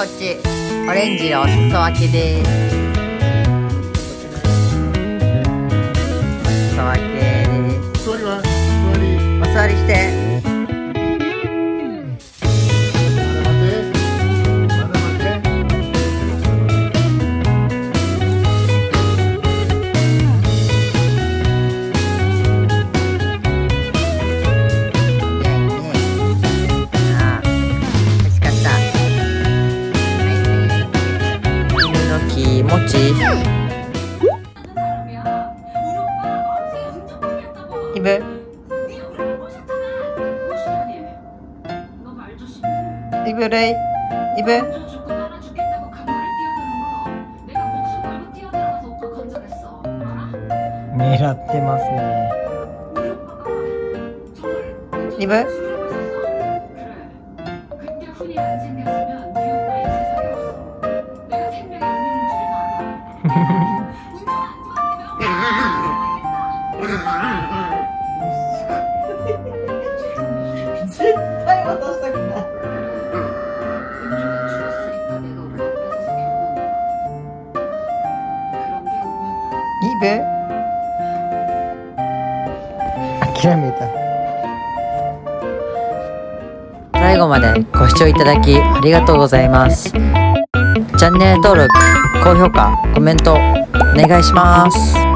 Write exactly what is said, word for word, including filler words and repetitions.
こっちオレンジお裾分けです。お裾分けです。 座りは座りお座りして。気持ちいい。イブイブレイイブ狙ってますね。イブ絶対渡したくない。イブ諦めた。最後までご視聴いただきありがとうございます。チャンネル登録、高評価、コメントお願いします。